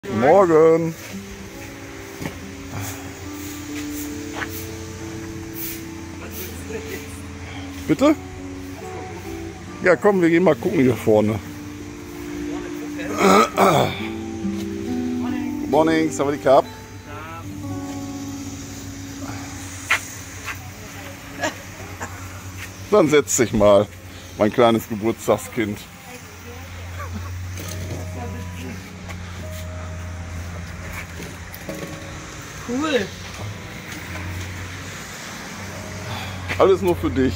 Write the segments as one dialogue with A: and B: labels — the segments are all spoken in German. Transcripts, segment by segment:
A: Morgen. Bitte? Ja, komm, wir gehen mal gucken hier vorne. Good morning, Sawadee Cup. Dann setz dich mal, mein kleines Geburtstagskind.
B: Cool.
A: Alles nur für dich.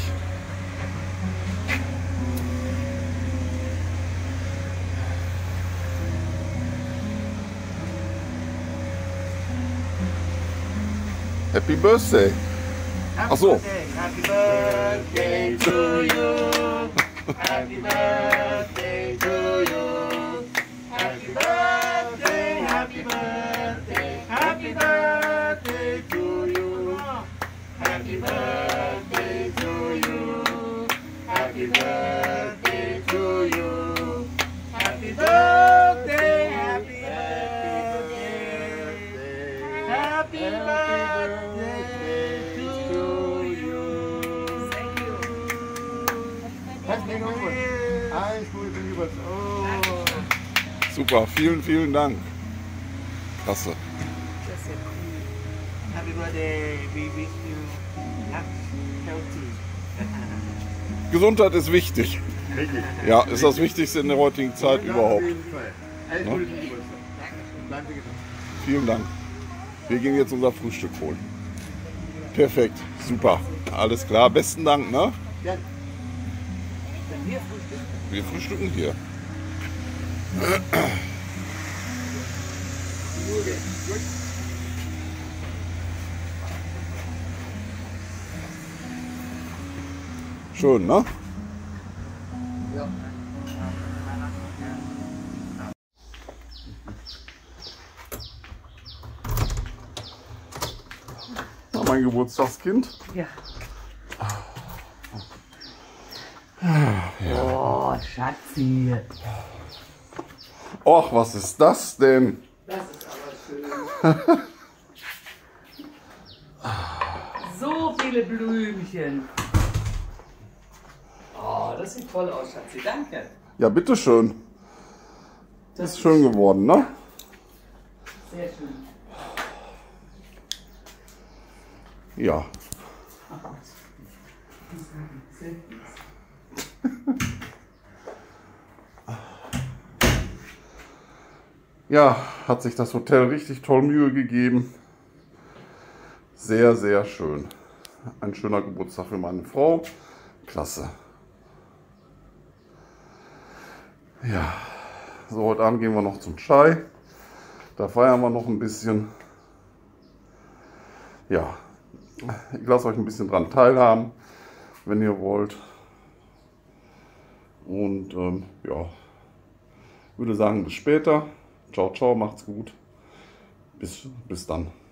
A: Happy Birthday. Ach so.
B: Happy birthday to you. Happy birthday to you. Happy birthday, happy birthday, happy birthday to you. Happy birthday to you. Happy birthday to you. Happy birthday, happy birthday. Happy birthday to you. Thank you.
C: Herzlichen Glückwunsch. Alles Gute zum Geburtstag. Oh.
A: Super, vielen, vielen Dank. Klasse.
B: Das ist ja cool. Happy birthday. We wish you healthy.
A: Gesundheit ist wichtig.
C: Richtig.
A: Ja, ist das Wichtigste in der heutigen Zeit überhaupt.
C: Auf jeden Fall. Alles
A: Ja?
C: Gute zum Geburtstag. Bleiben Sie gesund.
A: Vielen Dank. Wir gehen jetzt unser Frühstück holen. Perfekt, super. Alles klar, besten Dank, ne?
C: Gerne.
B: Wenn wir frühstücken.
A: Wir frühstücken hier. Schön, ne?
C: Ja.
A: Na, mein Geburtstagskind.
B: Ja. Oh, Schatzi.
A: Och, was ist das denn?
B: Das ist aber schön. So viele Blümchen. Oh, das sieht toll aus, Schatzi. Danke.
A: Ja, bitteschön.
B: Das
A: Ist schön geworden, ne?
B: sehr schön.
A: Ja. Ja, hat sich das Hotel richtig toll Mühe gegeben. Sehr, sehr schön. Ein schöner Geburtstag für meine Frau. Klasse. Ja, so heute Abend gehen wir noch zum Chai. Da feiern wir noch ein bisschen. Ja, ich lasse euch ein bisschen dran teilhaben, wenn ihr wollt. Und ja, würde sagen, bis später. Ciao, ciao, macht's gut. Bis dann.